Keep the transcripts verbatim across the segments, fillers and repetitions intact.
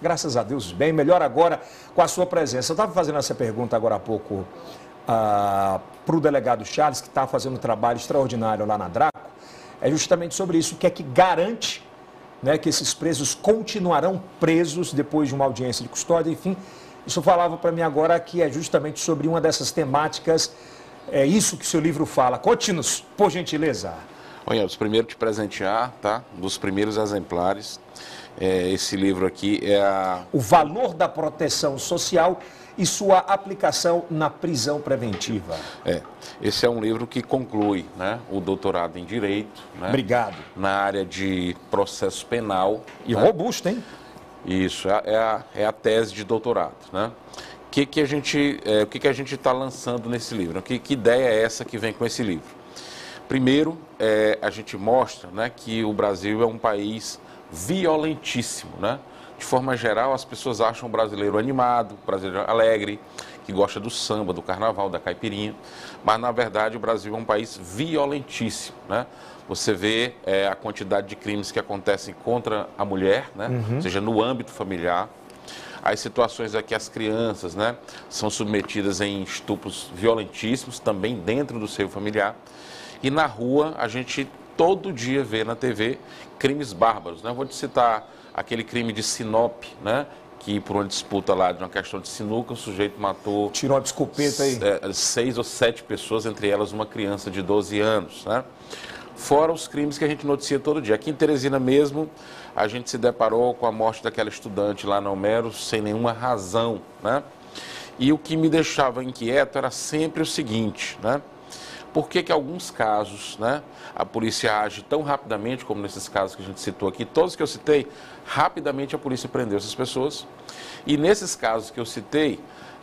graças a Deus, bem, melhor agora com a sua presença. Eu estava fazendo essa pergunta agora há pouco ah, para o delegado Charles, que está fazendo um trabalho extraordinário lá na Draco, é justamente sobre isso, o que é que garante, né, que esses presos continuarão presos depois de uma audiência de custódia, enfim. Isso falava para mim agora que é justamente sobre uma dessas temáticas, é isso que o seu livro fala. Conte-nos, por gentileza. Olha, os primeiros te presentear, tá? Dos primeiros exemplares. É, esse livro aqui é a... O valor da proteção social e sua aplicação na prisão preventiva. É, esse é um livro que conclui, né, o doutorado em Direito. Né, Obrigado. Na área de processo penal. E né? robusto, hein? Isso, é a, é a tese de doutorado, né? O que, que a gente é, o que, que a gente está lançando nesse livro? Que, que ideia é essa que vem com esse livro? Primeiro, é, a gente mostra, né, que o Brasil é um país violentíssimo, né? De forma geral, as pessoas acham o brasileiro animado, o brasileiro alegre, que gosta do samba, do carnaval, da caipirinha, mas na verdade o Brasil é um país violentíssimo, né? Você vê é, a quantidade de crimes que acontecem contra a mulher, né? Uhum. Ou seja, no âmbito familiar. As situações é que as crianças, né, são submetidas em estupros violentíssimos, também dentro do seio familiar. E na rua, a gente todo dia vê na T V crimes bárbaros, né? Vou te citar aquele crime de Sinop, né? Que por uma disputa lá de uma questão de sinuca, o sujeito matou... Tirou uma escopeta aí. É, seis ou sete pessoas, entre elas uma criança de doze anos, né? Fora os crimes que a gente noticia todo dia. Aqui em Teresina mesmo, a gente se deparou com a morte daquela estudante lá na Homero sem nenhuma razão, né? E o que me deixava inquieto era sempre o seguinte, né? Por que que alguns casos, né, a polícia age tão rapidamente, como nesses casos que a gente citou aqui, todos que eu citei, rapidamente a polícia prendeu essas pessoas. E nesses casos que eu citei,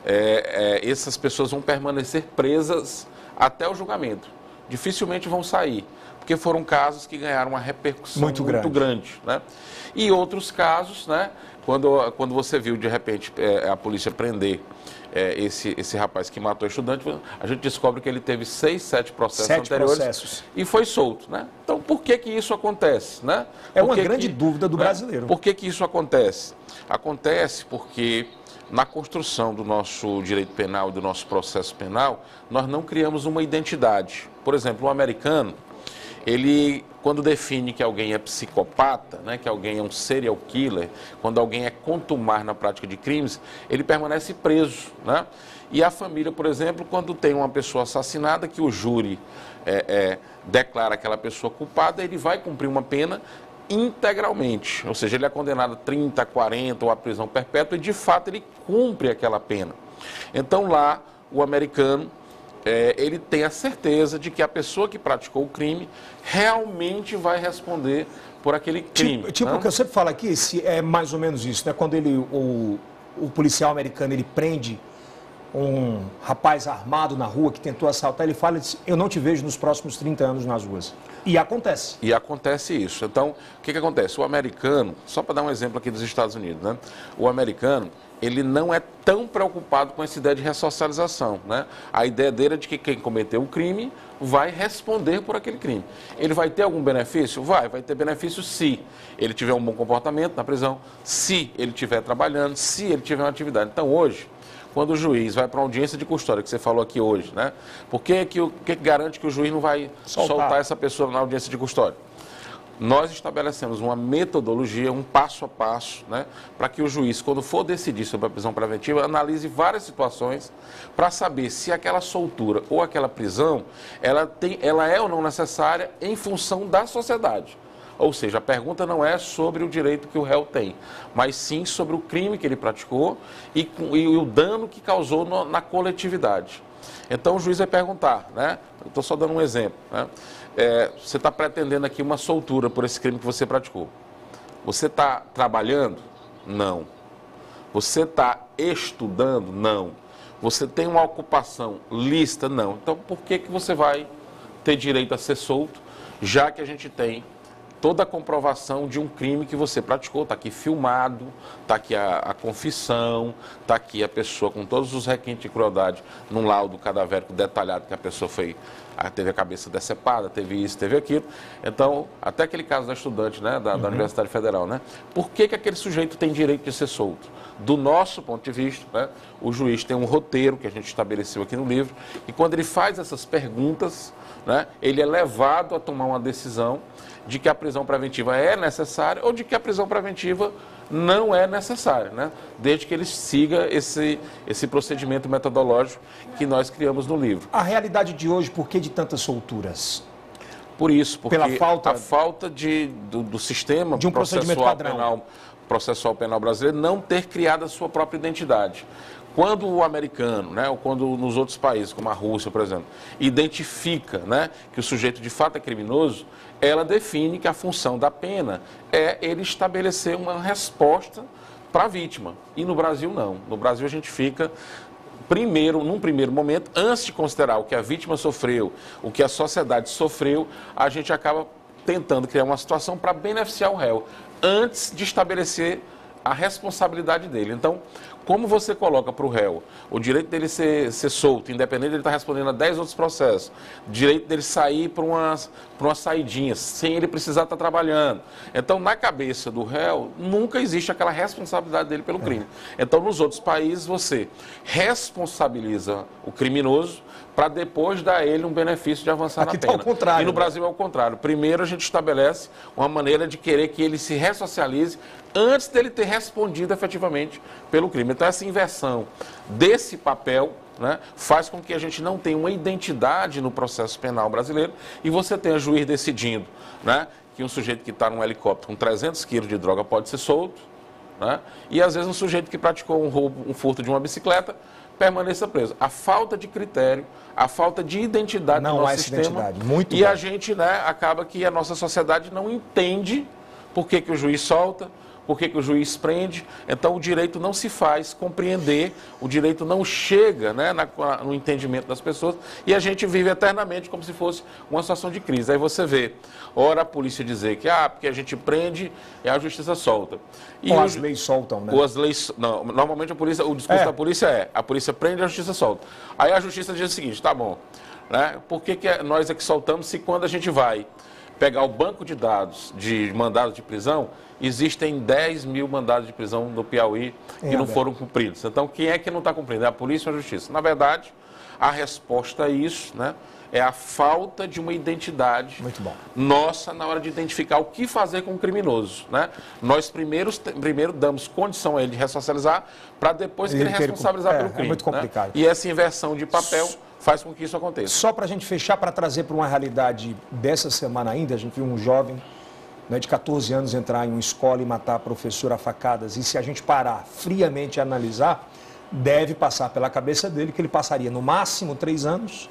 é, é, essas pessoas vão permanecer presas até o julgamento. Dificilmente vão sair, porque foram casos que ganharam uma repercussão muito, muito grande. grande, né? E outros casos, né, quando, quando você viu de repente é, a polícia prender é, esse, esse rapaz que matou o estudante, a gente descobre que ele teve seis, sete processos sete anteriores processos. E foi solto, né? Então por que que isso acontece, né? É por uma que grande que, dúvida do né? brasileiro. Por que que isso acontece? Acontece porque na construção do nosso direito penal e do nosso processo penal, nós não criamos uma identidade. Por exemplo, o americano, ele, quando define que alguém é psicopata, né, que alguém é um serial killer, quando alguém é contumaz na prática de crimes, ele permanece preso, né? E a família, por exemplo, quando tem uma pessoa assassinada, que o júri é, é, declara aquela pessoa culpada, ele vai cumprir uma pena integralmente, ou seja, ele é condenado a trinta, quarenta ou a prisão perpétua e de fato ele cumpre aquela pena. Então lá o americano, é, ele tem a certeza de que a pessoa que praticou o crime realmente vai responder por aquele crime. Tipo, tipo né? o que eu sempre falo aqui, se é mais ou menos isso, né? Quando ele, o, o policial americano, ele prende um rapaz armado na rua que tentou assaltar, ele fala, eu não te vejo nos próximos trinta anos nas ruas. E acontece. E acontece isso. Então, o que que acontece? O americano, só para dar um exemplo aqui dos Estados Unidos, né? O americano, ele não é tão preocupado com essa ideia de ressocialização, né? A ideia dele é de que quem cometeu o crime vai responder por aquele crime. Ele vai ter algum benefício? Vai, vai ter benefício se ele tiver um bom comportamento na prisão, se ele estiver trabalhando, se ele tiver uma atividade. Então, hoje, quando o juiz vai para uma audiência de custódia, que você falou aqui hoje, né? Por que que, o que, que garante que o juiz não vai soltar. soltar essa pessoa na audiência de custódia? Nós estabelecemos uma metodologia, um passo a passo, né? Para que o juiz, quando for decidir sobre a prisão preventiva, analise várias situações para saber se aquela soltura ou aquela prisão, ela, tem, ela é ou não necessária em função da sociedade. Ou seja, a pergunta não é sobre o direito que o réu tem, mas sim sobre o crime que ele praticou e, e o dano que causou no, na coletividade. Então o juiz vai perguntar, né? Estou só dando um exemplo, né? É, você está pretendendo aqui uma soltura por esse crime que você praticou. Você está trabalhando? Não. Você está estudando? Não. Você tem uma ocupação lícita? Não. Então por que que você vai ter direito a ser solto, já que a gente tem toda a comprovação de um crime que você praticou, está aqui filmado, está aqui a, a confissão, está aqui a pessoa com todos os requintes de crueldade num laudo cadavérico detalhado que a pessoa foi, Ah, teve a cabeça decepada, teve isso, teve aquilo. Então, até aquele caso da estudante, né, da, uhum. da Universidade Federal, né? Por que que aquele sujeito tem direito de ser solto? Do nosso ponto de vista, né, o juiz tem um roteiro que a gente estabeleceu aqui no livro, e quando ele faz essas perguntas, né, ele é levado a tomar uma decisão de que a prisão preventiva é necessária ou de que a prisão preventiva não é necessária, né? Desde que ele siga esse, esse procedimento metodológico que nós criamos no livro. A realidade de hoje, por que de tantas solturas? Por isso, porque Pela falta... a falta de, do, do sistema de um procedimento padrão. Penal, processual penal brasileiro não ter criado a sua própria identidade. Quando o americano, né, ou quando nos outros países, como a Rússia, por exemplo, identifica, né, que o sujeito de fato é criminoso, ela define que a função da pena é ele estabelecer uma resposta para a vítima. E no Brasil não. No Brasil a gente fica, primeiro, num primeiro momento, antes de considerar o que a vítima sofreu, o que a sociedade sofreu, a gente acaba tentando criar uma situação para beneficiar o réu, antes de estabelecer a responsabilidade dele. Então, como você coloca para o réu o direito dele ser, ser solto, independente de ele estar respondendo a dez outros processos, o direito dele sair para umas, para umas saidinhas, sem ele precisar estar trabalhando. Então, na cabeça do réu, nunca existe aquela responsabilidade dele pelo crime. Então, nos outros países, você responsabiliza o criminoso para depois dar a ele um benefício de avançar Aqui na pena. Tá ao contrário, e no né? Brasil é o contrário. Primeiro a gente estabelece uma maneira de querer que ele se ressocialize antes dele ter respondido efetivamente pelo crime. Então essa inversão desse papel, né, faz com que a gente não tenha uma identidade no processo penal brasileiro e você tenha juiz decidindo, né, que um sujeito que está num helicóptero com trezentos quilos de droga pode ser solto, né, e às vezes um sujeito que praticou um roubo, um furto de uma bicicleta permaneça preso. A falta de critério, a falta de identidade não no nosso há sistema. Identidade. Muito e bom. a gente, né, acaba que a nossa sociedade não entende por que que o juiz solta, por que que o juiz prende. Então o direito não se faz compreender, o direito não chega, né, na, no entendimento das pessoas e a gente vive eternamente como se fosse uma situação de crise. Aí você vê, ora a polícia dizer que ah, porque a gente prende e a justiça solta. E ou o, as leis soltam, né? Ou as leis, não, normalmente a polícia, o discurso é. da polícia é, a polícia prende e a justiça solta. Aí a justiça diz o seguinte, tá bom, né, por que que nós é que soltamos se quando a gente vai pegar o banco de dados de mandados de prisão, existem dez mil mandados de prisão no Piauí que é, não foram cumpridos. Então, quem é que não está cumprindo? É a polícia ou a justiça? Na verdade, a resposta a isso, né, é a falta de uma identidade Muito bom. nossa na hora de identificar o que fazer com o criminoso. Né? Nós primeiros, primeiro damos condição a ele de ressocializar para depois ele, ele responsabilizar é, pelo crime. É muito complicado. Né? E essa inversão de papel faz com que isso aconteça. Só para a gente fechar, para trazer para uma realidade dessa semana ainda, a gente viu um jovem, né, de catorze anos entrar em uma escola e matar a professora a facadas. E se a gente parar friamente e analisar, deve passar pela cabeça dele que ele passaria no máximo três anos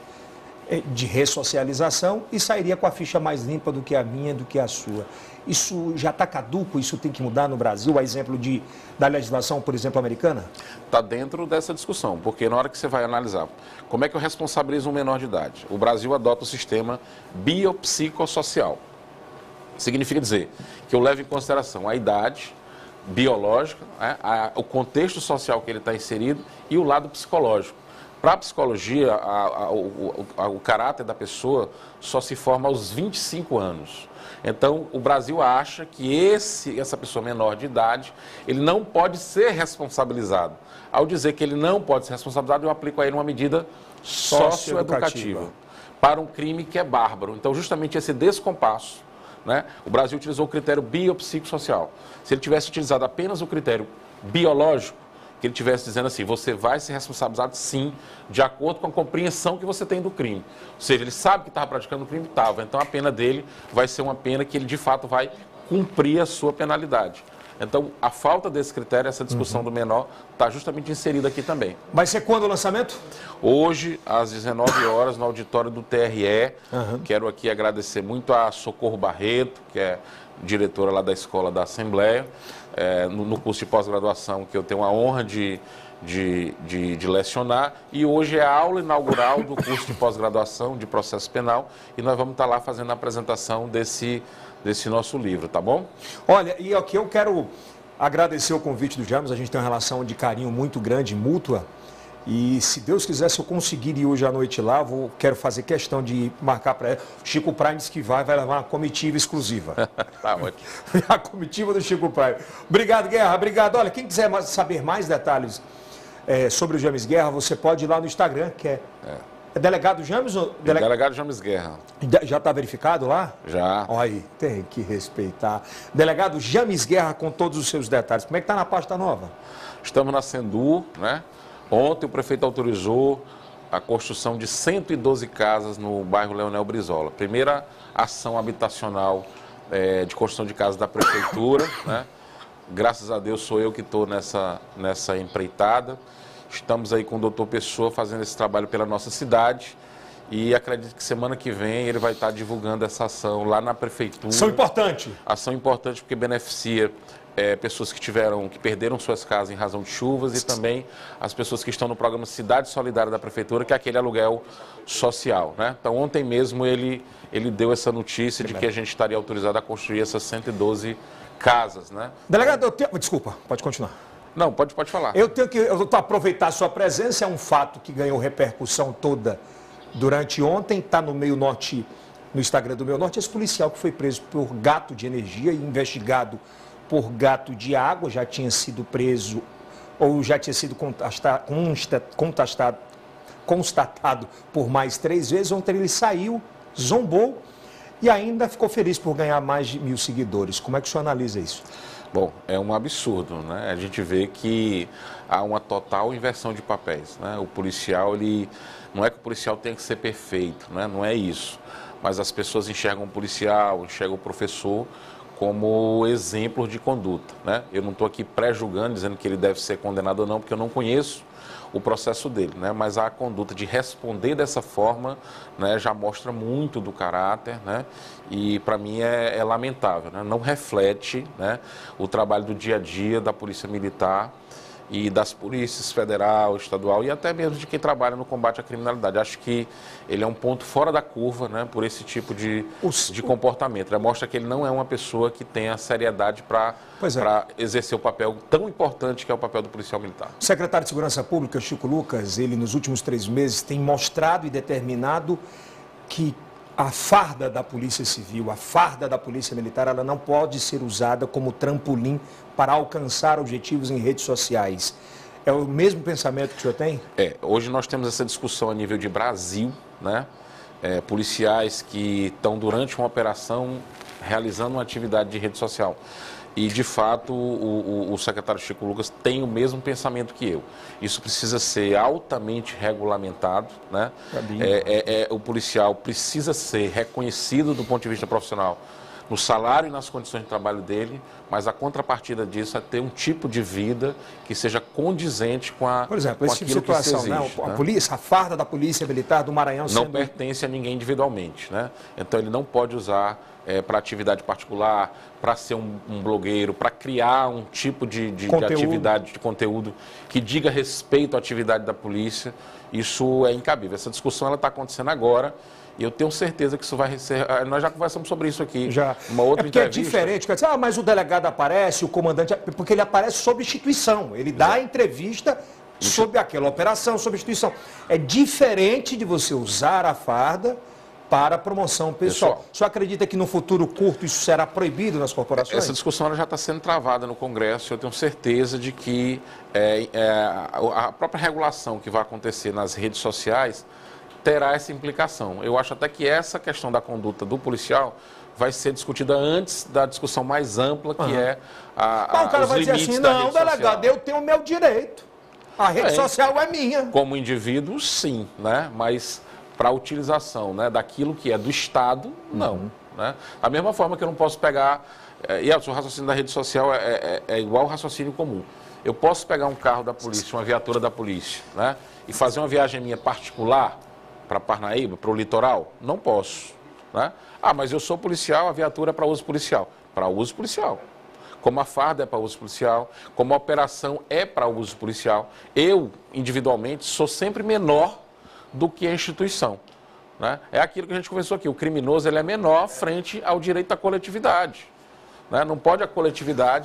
de ressocialização e sairia com a ficha mais limpa do que a minha, do que a sua. Isso já está caduco, isso tem que mudar no Brasil, a exemplo de, da legislação, por exemplo, americana? Está dentro dessa discussão, porque na hora que você vai analisar como é que eu responsabilizo um menor de idade, o Brasil adota o sistema biopsicossocial. Significa dizer que eu levo em consideração a idade biológica, né, a, o contexto social que ele está inserido e o lado psicológico. Para a psicologia, a, a, o, a, o caráter da pessoa só se forma aos vinte e cinco anos. Então, o Brasil acha que esse, essa pessoa menor de idade, ele não pode ser responsabilizado. Ao dizer que ele não pode ser responsabilizado, eu aplico a ele uma medida socioeducativa para um crime que é bárbaro. Então, justamente esse descompasso, né, o Brasil utilizou o critério biopsicossocial. Se ele tivesse utilizado apenas o critério biológico, que ele estivesse dizendo assim, você vai ser responsabilizado sim, de acordo com a compreensão que você tem do crime. Ou seja, ele sabe que estava praticando o crime, estava. Então a pena dele vai ser uma pena que ele de fato vai cumprir a sua penalidade. Então a falta desse critério, essa discussão uhum. do menor, está justamente inserida aqui também. Vai ser quando o lançamento? Hoje, às dezenove horas, no auditório do T R E. Uhum. Quero aqui agradecer muito a Socorro Barreto, que é diretora lá da Escola da Assembleia. É, no, no curso de pós-graduação, que eu tenho a honra de, de, de, de lecionar, e hoje é a aula inaugural do curso de pós-graduação de processo penal, e nós vamos estar lá fazendo a apresentação desse, desse nosso livro, tá bom? Olha, e aqui eu quero agradecer o convite do James, a gente tem uma relação de carinho muito grande, mútua, E se Deus quiser, se eu conseguir ir hoje à noite lá, vou, quero fazer questão de marcar para ela. Chico Prime disse que vai, vai levar uma comitiva exclusiva. Tá ótimo. A comitiva do Chico Prime. Obrigado, Guerra. Obrigado. Olha, quem quiser saber mais detalhes é, sobre o James Guerra, você pode ir lá no Instagram, que é... é. É delegado James ou... Dele... Delegado James Guerra. Já está verificado lá? Já. Olha aí, tem que respeitar. Delegado James Guerra com todos os seus detalhes. Como é que está na pasta nova? Estamos na Sendu, né? Ontem o prefeito autorizou a construção de cento e doze casas no bairro Leonel Brizola. Primeira ação habitacional é, de construção de casas da prefeitura, né? Graças a Deus sou eu que estou nessa, nessa empreitada. Estamos aí com o doutor Pessoa fazendo esse trabalho pela nossa cidade e acredito que semana que vem ele vai estar divulgando essa ação lá na prefeitura. Ação importante. Ação importante porque beneficia é, pessoas que tiveram, que perderam suas casas em razão de chuvas e também as pessoas que estão no programa Cidade Solidária da prefeitura, que é aquele aluguel social, né? Então ontem mesmo ele, ele deu essa notícia de que a gente estaria autorizado a construir essas cento e doze casas, né? Delegado, eu tenho... desculpa, pode continuar. Não, pode, pode falar. Eu tenho que eu tô aproveitar a sua presença, é um fato que ganhou repercussão toda durante ontem, está no Meio Norte, no Instagram do Meio Norte, esse policial que foi preso por gato de energia e investigado por gato de água, já tinha sido preso ou já tinha sido contestado, contestado, constatado por mais três vezes. Ontem ele saiu, zombou e ainda ficou feliz por ganhar mais de mil seguidores. Como é que o senhor analisa isso? Bom, é um absurdo, né? A gente vê que há uma total inversão de papéis, né? O policial, ele... não é que o policial tenha que ser perfeito, né? Não é isso. Mas as pessoas enxergam o policial, enxergam o professor como exemplo de conduta, né? Eu não estou aqui pré-julgando, dizendo que ele deve ser condenado ou não, porque eu não conheço o processo dele, né? Mas a conduta de responder dessa forma, né, já mostra muito do caráter, né? E para mim é, é lamentável, né? Não reflete, né, o trabalho do dia a dia da Polícia Militar e das polícias federal, estadual e até mesmo de quem trabalha no combate à criminalidade. Acho que ele é um ponto fora da curva, né, por esse tipo de, de comportamento. Ele mostra que ele não é uma pessoa que tenha seriedade para é. exercer o papel tão importante que é o papel do policial militar. O secretário de Segurança Pública, Chico Lucas, ele nos últimos três meses tem mostrado e determinado que a farda da Polícia Civil, a farda da Polícia Militar, ela não pode ser usada como trampolim para alcançar objetivos em redes sociais. É o mesmo pensamento que o senhor tem? É, hoje nós temos essa discussão a nível de Brasil, né? É, policiais que estão durante uma operação realizando uma atividade de rede social. E, de fato, o, o, o secretário Chico Lucas tem o mesmo pensamento que eu. Isso precisa ser altamente regulamentado, né? É, é, é, o policial precisa ser reconhecido do ponto de vista profissional no salário e nas condições de trabalho dele, mas a contrapartida disso é ter um tipo de vida que seja condizente com a Por exemplo, esse tipo de situação, exige, né? A, né? polícia, a farda da Polícia Militar do Maranhão... Não sendo... pertence a ninguém individualmente, né? Então ele não pode usar é, para atividade particular, para ser um, um blogueiro, para criar um tipo de, de, de atividade, de conteúdo que diga respeito à atividade da polícia. Isso é incabível. Essa discussão ela está acontecendo agora. E eu tenho certeza que isso vai ser... Nós já conversamos sobre isso aqui. Já. Uma outra é porque entrevista. É diferente. Quer dizer, ah, mas o delegado aparece, o comandante... Porque ele aparece sob instituição. Ele dá a entrevista sobre aquela operação, sob instituição. É diferente de você usar a farda para promoção pessoal. pessoal. O senhor acredita que no futuro curto isso será proibido nas corporações? Essa discussão ela já está sendo travada no Congresso. Eu tenho certeza de que é, é, a própria regulação que vai acontecer nas redes sociais terá essa implicação. Eu acho até que essa questão da conduta do policial vai ser discutida antes da discussão mais ampla, que uhum. é a, a, o cara os vai dizer assim, não, delegado, eu tenho o meu direito. A rede é, social é minha. Como indivíduo, sim, né? Mas para a utilização, né, daquilo que é do Estado, não. Uhum. Né? Da mesma forma que eu não posso pegar... É, e o raciocínio da rede social é, é, é igual ao raciocínio comum. Eu posso pegar um carro da polícia, uma viatura da polícia, né, e fazer uma viagem minha particular para Parnaíba, para o litoral? Não posso. Né? Ah, mas eu sou policial, a viatura é para uso policial. Para uso policial. Como a farda é para uso policial, como a operação é para uso policial. Eu, individualmente, sou sempre menor do que a instituição. Né? É aquilo que a gente conversou aqui. O criminoso ele é menor frente ao direito da coletividade. Né? Não pode a coletividade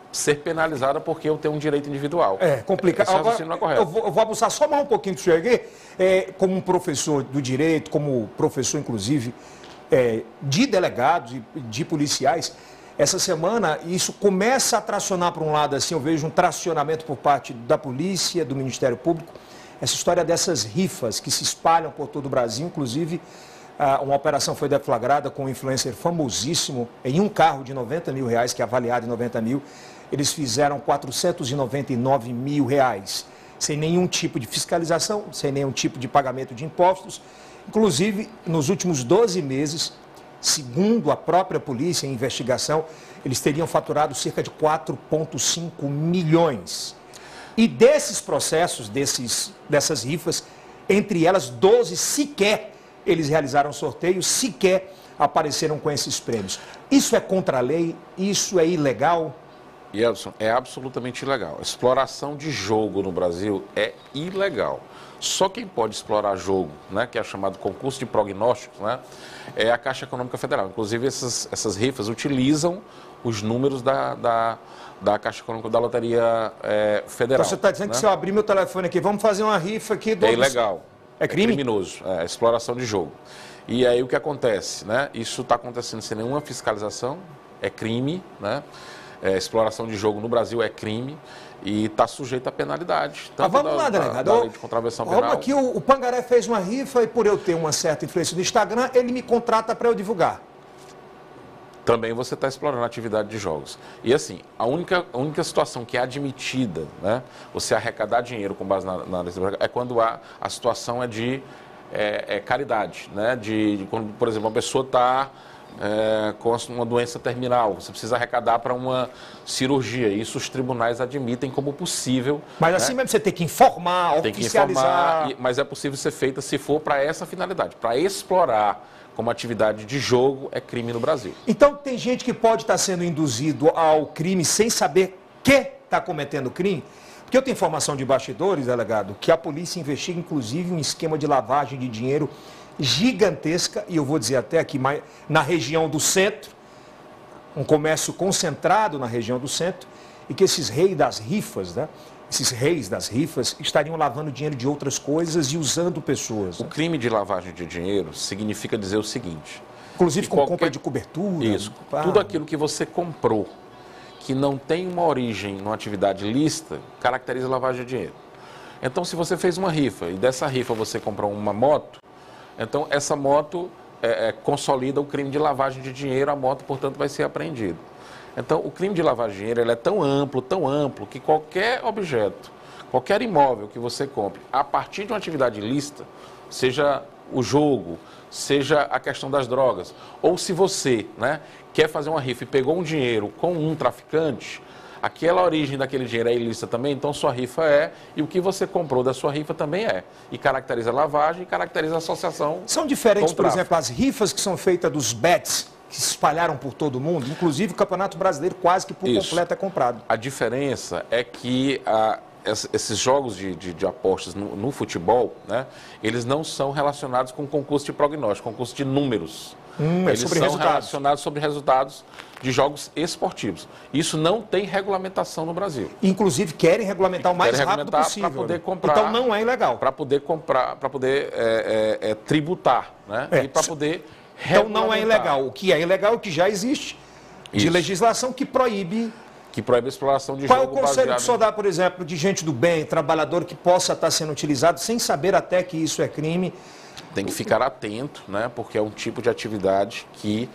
ser penalizada porque eu tenho um direito individual. É complicado. Esse raciocínio não é correto. Eu vou, eu vou abusar só mais um pouquinho do senhor aqui, é, como um professor do direito, como professor, inclusive, é, de delegados e de policiais. Essa semana, isso começa a tracionar para um lado, assim, eu vejo um tracionamento por parte da polícia, do Ministério Público, essa história dessas rifas que se espalham por todo o Brasil, inclusive, uma operação foi deflagrada com um influencer famosíssimo, em um carro de noventa mil reais, que é avaliado em noventa mil, eles fizeram quatrocentos e noventa e nove mil reais, sem nenhum tipo de fiscalização, sem nenhum tipo de pagamento de impostos. Inclusive, nos últimos doze meses, segundo a própria polícia em investigação, eles teriam faturado cerca de quatro vírgula cinco milhões. E desses processos, desses, dessas rifas, entre elas, doze sequer eles realizaram sorteio, sequer apareceram com esses prêmios. Isso é contra a lei? Isso é ilegal? Edson, é absolutamente ilegal. Exploração de jogo no Brasil é ilegal. Só quem pode explorar jogo, né, que é chamado concurso de prognósticos, né, é a Caixa Econômica Federal. Inclusive, essas, essas rifas utilizam os números da, da, da Caixa Econômica da Loteria é, Federal. Então você está dizendo, né, que se eu abrir meu telefone aqui, vamos fazer uma rifa aqui... Do... É ilegal. É crime? É criminoso, é exploração de jogo. E aí o que acontece, né? Isso está acontecendo sem nenhuma fiscalização, é crime, né? É, exploração de jogo no Brasil é crime e está sujeito à penalidade. Ah, vamos da, lá, delegado. Da, da lei de contravenção penal. Aqui o, o Pangaré fez uma rifa e por eu ter uma certa influência no Instagram, ele me contrata para eu divulgar. Também você está explorando a atividade de jogos. E assim, a única, a única situação que é admitida, né, você arrecadar dinheiro com base na, na lei é quando a, a situação é de é, é caridade, né, de, de quando, por exemplo, uma pessoa está é, com uma doença terminal, você precisa arrecadar para uma cirurgia. Isso os tribunais admitem como possível. Mas né? assim mesmo você tem que informar, tem oficializar. Que informar, mas é possível ser feita se for para essa finalidade, para explorar como atividade de jogo, é crime no Brasil. Então tem gente que pode estar sendo induzido ao crime sem saber que está cometendo crime? Porque eu tenho informação de bastidores, delegado, que a polícia investiga inclusive um esquema de lavagem de dinheiro gigantesca, e eu vou dizer até aqui na região do centro, um comércio concentrado na região do centro, e que esses reis das rifas, né? Esses reis das rifas estariam lavando dinheiro de outras coisas e usando pessoas. O né? crime de lavagem de dinheiro significa dizer o seguinte... Inclusive com qualquer... compra de cobertura. Isso. Pá. Tudo aquilo que você comprou, que não tem uma origem numa atividade lícita, caracteriza lavagem de dinheiro. Então, se você fez uma rifa e dessa rifa você comprou uma moto, então essa moto é, é, consolida o crime de lavagem de dinheiro, a moto, portanto, vai ser apreendida. Então, o crime de lavagem de dinheiro ele é tão amplo, tão amplo, que qualquer objeto, qualquer imóvel que você compre, a partir de uma atividade ilícita, seja o jogo, seja a questão das drogas, ou se você, né, quer fazer uma rifa e pegou um dinheiro com um traficante, aquela origem daquele dinheiro é ilícita também, então sua rifa é, e o que você comprou da sua rifa também é. E caracteriza lavagem e caracteriza associação. São diferentes, por exemplo, as rifas que são feitas dos bets, que se espalharam por todo mundo, inclusive o Campeonato Brasileiro quase que por Isso. completo é comprado. A diferença é que a, esses jogos de, de, de apostas no, no futebol, né, eles não são relacionados com concurso de prognóstico, concurso de números. Hum, é eles sobre são resultados. relacionados sobre resultados de jogos esportivos. Isso não tem regulamentação no Brasil. Inclusive querem regulamentar o mais querem rápido possível. Para poder comprar. Então não é ilegal. Para poder comprar, para poder é, é, é, tributar, né? É. E para poder Então não é ilegal. O que é ilegal é o que já existe de Isso. legislação que proíbe. Que proíbe a exploração de Qual jogo. Qual é o conselho que o senhor em... dá, por exemplo, de gente do bem, trabalhador que possa estar sendo utilizado sem saber até que isso é crime? Tem que ficar atento, né? Porque é um tipo de atividade que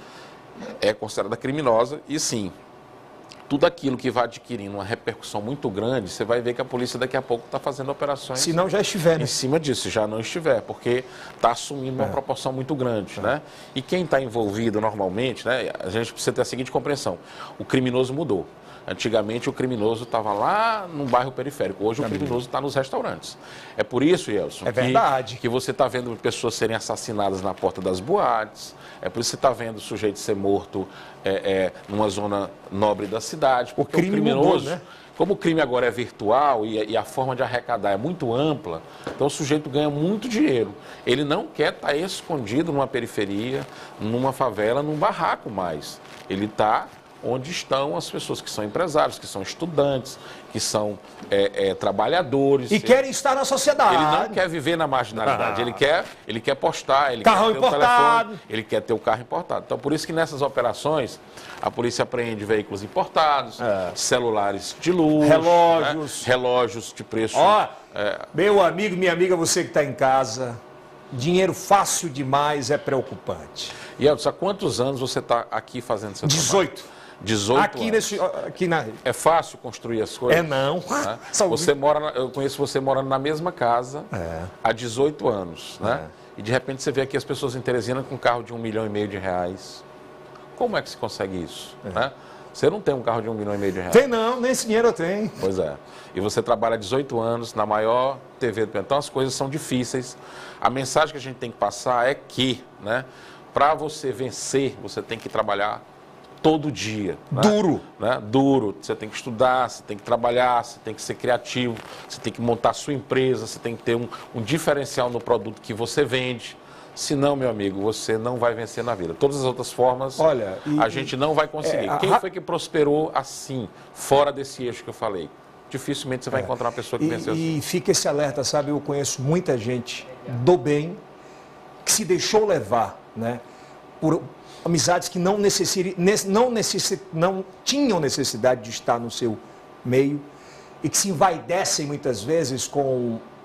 é considerada criminosa e sim, tudo aquilo que vai adquirindo uma repercussão muito grande, você vai ver que a polícia daqui a pouco está fazendo operações... Se não já estiver, né? Em cima disso, já não estiver, porque está assumindo uma é. proporção muito grande, é. né? E quem está envolvido normalmente, né? A gente precisa ter a seguinte compreensão, o criminoso mudou. Antigamente o criminoso estava lá no bairro periférico, hoje o criminoso está nos restaurantes. É por isso, Elson, é verdade. que, que você está vendo pessoas serem assassinadas na porta das boates, é por isso que você está vendo o sujeito ser morto é, é, numa zona nobre da cidade. O crime o criminoso, mudou, né? Como o crime agora é virtual e, e a forma de arrecadar é muito ampla, então o sujeito ganha muito dinheiro. Ele não quer estar escondido numa periferia, numa favela, num barraco mais. Ele está onde estão as pessoas que são empresários, que são estudantes, que são é, é, trabalhadores. E ele, querem estar na sociedade. Ele não quer viver na marginalidade, ah. ele, quer, ele quer postar, ele carro quer ter importado. o telefone, ele quer ter o carro importado. Então, por isso que nessas operações, a polícia apreende veículos importados, é. celulares de luxo, relógios, né? relógios de preço... Ó, é... meu amigo, minha amiga, você que está em casa, dinheiro fácil demais é preocupante. E Edson, há quantos anos você está aqui fazendo seu dezoito. trabalho? dezoito aqui anos. Nesse, aqui na... É fácil construir as coisas? É não. Né? Você mora na, eu conheço você morando na mesma casa é. há dezoito anos, né? É. E de repente você vê aqui as pessoas em Teresina com um carro de um milhão e meio de reais. Como é que se consegue isso? É. Né? Você não tem um carro de um milhão e meio de reais. Tem não, nem esse dinheiro eu tenho. Pois é. E você trabalha há dezoito anos na maior T V do Então as coisas são difíceis. A mensagem que a gente tem que passar é que, né, para você vencer, você tem que trabalhar todo dia. Né? Duro. Né? Duro. Você tem que estudar, você tem que trabalhar, você tem que ser criativo, você tem que montar a sua empresa, você tem que ter um, um diferencial no produto que você vende. Senão, meu amigo, você não vai vencer na vida. Todas as outras formas, Olha, e, a gente não vai conseguir. É, Quem a... foi que prosperou assim, fora desse eixo que eu falei? Dificilmente você vai é. encontrar uma pessoa que e, venceu assim. E fica esse alerta, sabe? Eu conheço muita gente do bem que se deixou levar, né, por amizades que não, necessari, não, necessi, não tinham necessidade de estar no seu meio e que se envaidecem muitas vezes com